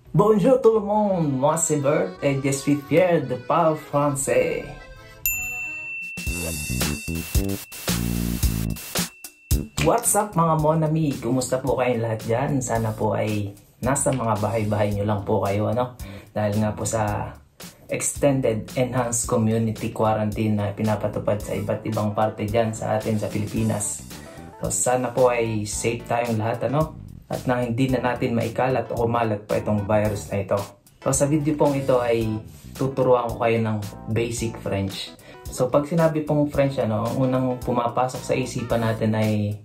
Bonjour tout le monde, moi c'est Bert et je suis fier de parler français. What's up mga mon ami? Kumusta po kayong lahat dyan? Sana po ay nasa mga bahay-bahay nyo lang po kayo, ano? Dahil nga po sa extended enhanced community quarantine na pinapatupad sa iba't ibang parte dyan sa atin sa Pilipinas. So sana po ay safe tayong lahat, ano? At nang hindi na natin maikalat o kumalat pa itong virus na ito. So sa video pong ito ay tuturuan ko kayo ng basic French. So pag sinabi pong French, ano, ang unang pumapasok sa isipan natin ay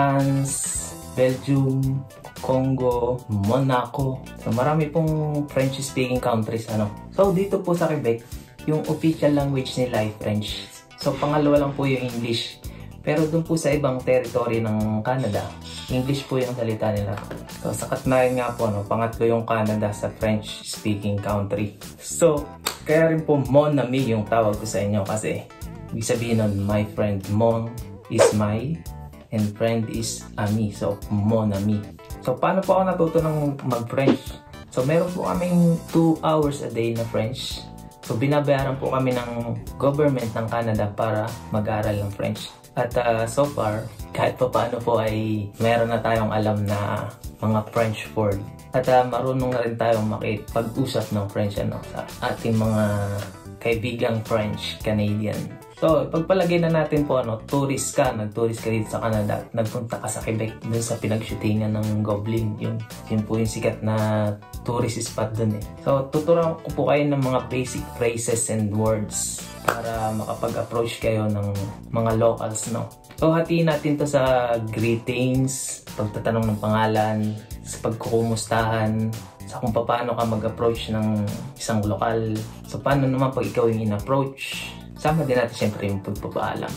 France, Belgium, Congo, Monaco. So marami pong French speaking countries, ano. So dito po sa Quebec, yung official language nila ay French. So pangalawa lang po yung English. Pero doon po sa ibang territory ng Canada, English po yung salita nila. So sa katnayan nga po, no, pangatlo yung Canada sa French-speaking country. So, kaya rin po mon ami yung tawag ko sa inyo kasi ibig sabihin nun, my friend, mon is my and friend is ami. So, mon ami. So, paano po ako natuto ng mag-French? So, meron po kaming 2 hours a day na French. So, binabayaran po kami ng government ng Canada para mag-aral ng French. At so far, kahit pa paano po ay meron na tayong alam na mga French word. At marunong na rin tayong makipag-usap ng French, ano, sa ating mga kaibigang French Canadian. So, pagpalagay na natin po, ano, nag-tourist ka dito sa Canada, nagpunta ka sa Quebec, dun sa pinag-shootingan ng Goblin. Yun po yung sikat na tourist spot dun eh. So, tuturuan ko po kayo ng mga basic phrases and words para makapag-approach kayo ng mga locals, no? So, hatiin natin to sa greetings, pagtatanong ng pangalan, sa pagkukumustahan, sa kung paano ka mag-approach ng isang lokal. So, paano naman pag ikaw yung in-approach? Sama din natin syempre yung pagpapaalam.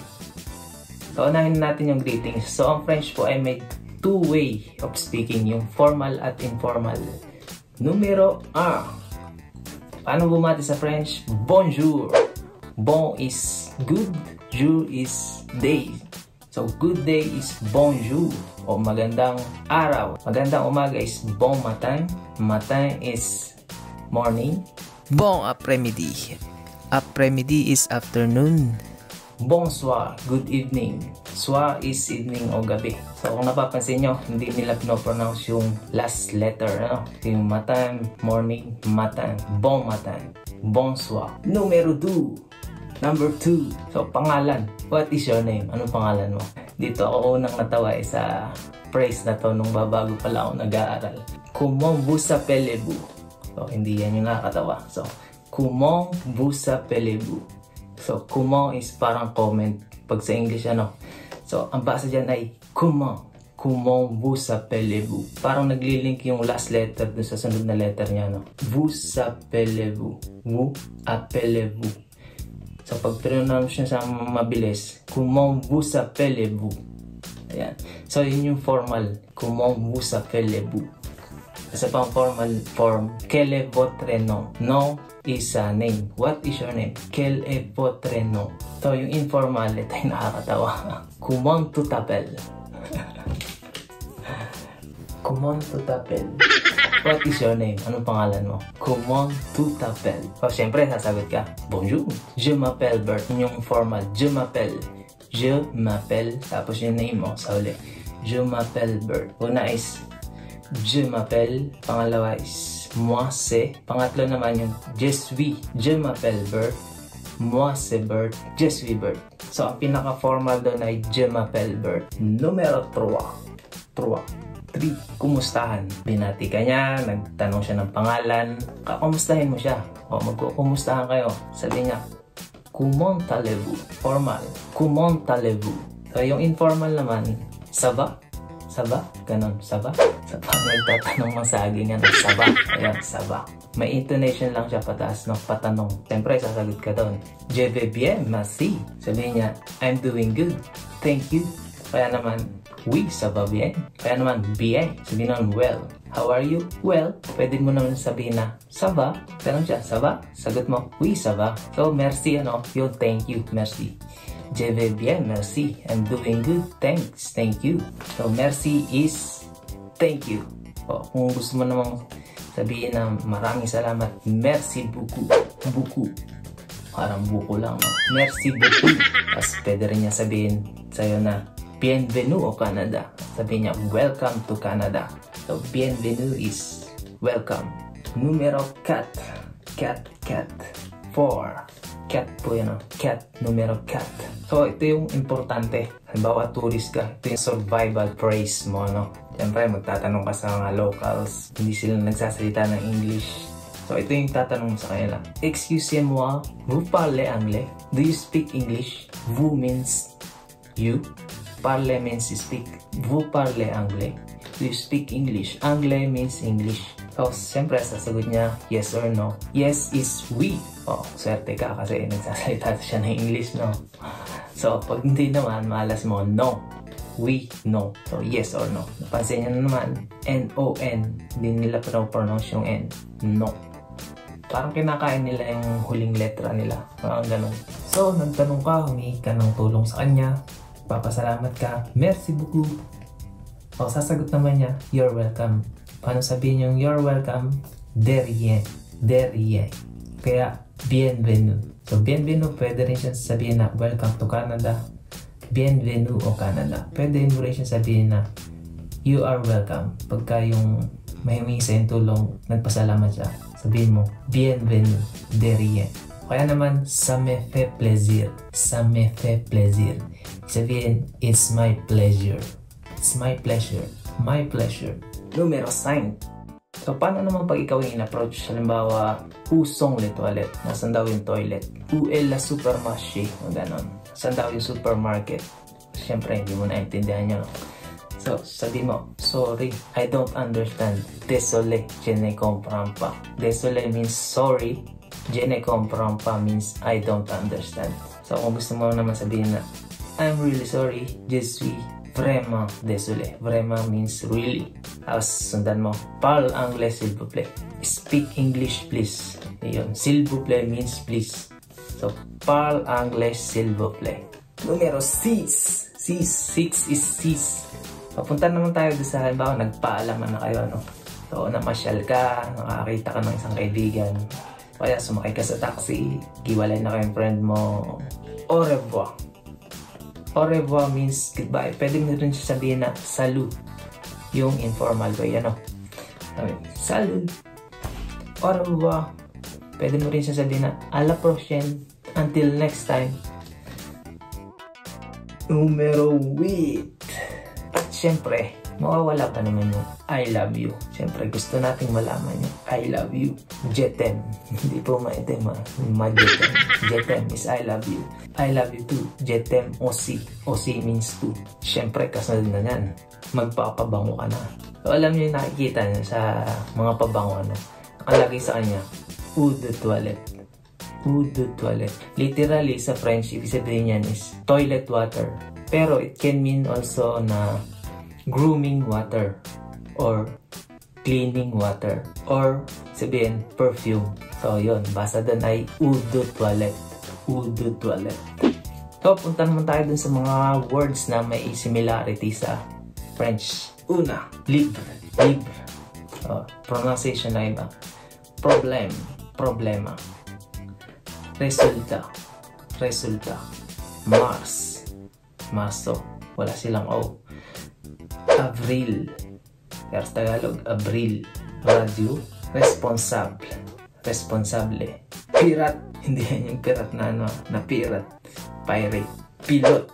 So, unahin natin yung greetings. So, ang French po ay may 2 way of speaking, yung formal at informal. Numero 1. Paano bumati sa French? Bonjour. Bon is good, jour is day. So, good day is bonjour o magandang araw. Magandang umaga is bon matin. Matin is morning. Bon après-midi. Après-midi is afternoon. Bonsoir, good evening. Soir is evening o gabi. So, kung napapansin nyo, hindi nila pinopronounce yung last letter, ano? Yung matin, morning, matin, bon matin, bonsoir. Numero 2. Number 2. So, pangalan. What is your name? Anong pangalan mo? Dito ako unang natawa sa phrase na to nung babago pala ako nag-aaral. Comment vous appelez-vous? So, hindi yan yung nakakatawa. So, comment vous appelez-vous? So, comment is parang comment. Pag sa English, ano? So, ang basa dyan ay comment. Comment vous appelez-vous? Parang naglilink yung last letter dun sa sunod na letter niya, no? Vous appelez-vous? Vous appelez-vous? So, pag pronounce nyo sa mabilis, comment vous appelez-vous? Ayan. So, yun yung formal. Comment vous appelez-vous? Isa pang formal form, quel est votre nom? Nom is a name. What is your name? Quel est votre nom? So, yung informal, ito yung nakakatawa. Comment tu t'appelles? Comment tu t'appelles? What is your name? Anong pangalan mo? Comment tu t'appelles? O, syempre, sasagot ka, bonjour. Je m'appelle Bert. Yung formal, je m'appelle. Je m'appelle. Tapos yung name mo, sa uli. Je m'appelle Bert. Una is, je m'appelle. Pangalawa is, moi c'est. Pangatlo naman yung, je suis. Je m'appelle Bert. Moi c'est Bert. Je suis Bert. So, ang pinaka-formal doon ay, je m'appelle Bert. Numero 3. Kumustahan. Binati ka niya, nagtanong siya ng pangalan, kakumustahin mo siya. O, magkukumustahan kayo. Sabi niya, comment allez-vous? Formal, comment allez-vous? So, yung informal naman, ça va? Ça va? Ganon, ça va? Sa pang nagtatanong ng saging, ano, ça va? Ayan, ça va. May intonation lang siya pataas, no? Patanong. Siyempre, sasagot ka doon. Je vais bien, merci. Sabi niya, I'm doing good. Thank you. Kaya naman, oui, ça va bien. Kaya naman, bien. Sabihin naman, well. How are you? Well. Pwede mo naman sabihin na, ça va. Tanong siya, ça va? Sagot mo, oui, ça va. So, merci, ano? Yung thank you, merci. Je vais bien, merci. I'm doing good, thanks, thank you. So, merci is thank you. O, kung gusto mo namang sabihin na maraming salamat. Merci beaucoup. Beaucoup. Parang buko lang, no? Merci beaucoup. Tapos pwede rin niya sabihin sa'yo na bienvenue au Canada. Sabihin niya, welcome to Canada. So, bienvenue is welcome. Numero 4. Cat. 4. Cat po yan, no? Cat. Numero 4. So, ito yung importante. Halimbawa, tourist ka. Ito yung survival phrase mo, no? Siyempre, magtatanong ka sa mga locals. Hindi sila nagsasalita ng English. So, ito yung tatanong sa kanila. Excusez-moi, vous parlez anglais? Do you speak English? Vous means you. Parler means speak. Vous parlez anglais? Do you speak English? Anglais means English. So, siyempre, sasagot niya yes or no. Yes is we. Oh, swerte ka kasi nagsasalita siya ng English, no? So, pag hindi naman, malas mo, no. We, no. So, yes or no. Napansin niyo na naman, N-O-N. Hindi nila pronounce yung N. No. Parang kinakain nila yung huling letra nila. Parang ganun. So, nagtanong ka, humingi ka ng tulong sa kanya. Papasalamat ka. Merci beaucoup. O, sasagot naman niya, you're welcome. Paano sabihin yung you're welcome? De rien. De rien. Kaya, bienvenue. So, bienvenue, pwede rin siya sabihin na welcome to Canada. Bienvenue au Canada. Pwede mo rin siya sabihin na you are welcome. Pagka yung may humingi sa yung tulong, nagpasalamat siya, sabihin mo, bienvenue, de rien. Kaya naman, ça me fait plaisir. Ça me fait plaisir. Sabihin, it's my pleasure. It's my pleasure. My pleasure. Numero 5. So, paano naman pag ikaw yung in-approach? Halimbawa, où sont les toilettes? Nasaan daw yung toilet? Où est la supermarché? O ganon. Saan daw yung supermarket? Siyempre, hindi mo naintindihan nyo. So, sabi mo, sorry, I don't understand. Désolé, je ne comprends pas. Désolé means sorry. Je ne comprends pas means I don't understand. So, kung gusto mo naman sabihin na, I'm really sorry, je suis vraiment désolé. Vraiment means really. Tapos, sundan mo, parle anglais s'il vous plaît. Speak English please. Ayun, s'il vous plaît means please. So, parle anglais s'il vous plaît. Numero 6. 6 is 6. Papunta naman tayo doon sa halimbawa, nagpaalaman na kayo, no? So, namasyal ka, nakakita ka ng isang kaibigan. Kaya sumakay ka sa taxi, giwalay na kayong friend mo. Au revoir. Au revoir means goodbye. Pwede mo rin siya sabihin na salut. Yung informal way, ano? Salut. Au revoir. Pwede mo rin siya sabihin na à la prochaine. Until next time. Numero 8. At syempre, mawawala pa naman yung I love you. Syempre, gusto nating malaman yung I love you. Je t'aime. Hindi po maitim, ha? Je t'aime. Je t'aime is I love you. I love you too. Je t'aime aussi. Aussi means too. Syempre, kasunod na yan. Magpapabango ka na. So, alam niyo yung nakikita niyo sa mga pabango, ano? Nakalagay sa kanya, eau de toilette. Eau de toilette. Literally, sa French, ibig sabihin yan is toilet water. Pero it can mean also na grooming water or cleaning water or sabihin perfume. So yun, basta doon ay eau de toilette. Eau de toilette. So punta naman tayo dun sa mga words na may similarity sa French. Una, libre. Libre. Pronunciation na iba. Problem. Problema. Resulta. Resulta. Mars. Marso. Wala silang O. Avril. Pero sa Tagalog, Abril. Radio. Responsable. Responsable. Pirat. Hindi yan yung pirat na ano, na pirat. Pirate. Pilot.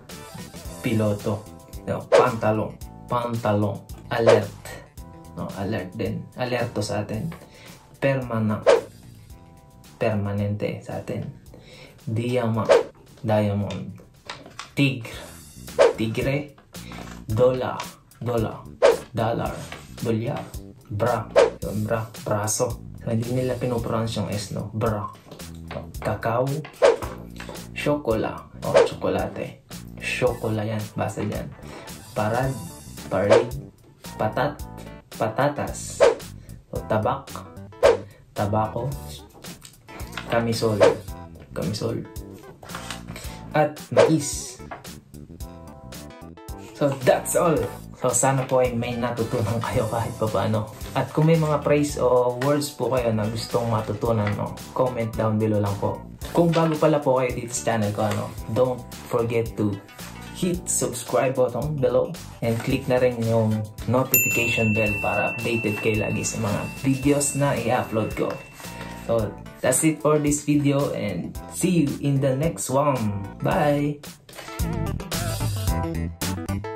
Piloto. No, pantalon. Pantalon. Alert. No, alert din. Alerto sa atin. Permanent. Permanente sa atin. Diamond. Diamond. Tigre. Tigre. Dollar. Dollar. Dollar. Dolyar. Bra. Yung bra. Braso. So, hindi nila pinopronounce yung S, no? Bra. Kakao. Chocola. O, chocolate. Chocola yan. Basta yan. Parad. Parade. Patat. Patatas. O, tabak. Tabako. Kamisol. Kamisol. At mais. So, that's all. So, sana po ay may natutunan kayo kahit pa paano. At kung may mga praise o words po kayo na gustong matutunan, no, comment down below lang po. Kung bago pala po kayo dito sa channel ko, don't forget to hit subscribe button below and click na rin yung notification bell para updated kayo lagi sa mga videos na i-upload ko. So, that's it for this video and see you in the next one. Bye!